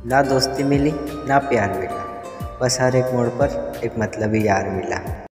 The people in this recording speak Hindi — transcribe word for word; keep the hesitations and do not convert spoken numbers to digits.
ना दोस्ती मिली ना प्यार मिला, बस हर एक मोड़ पर एक मतलबी यार मिला।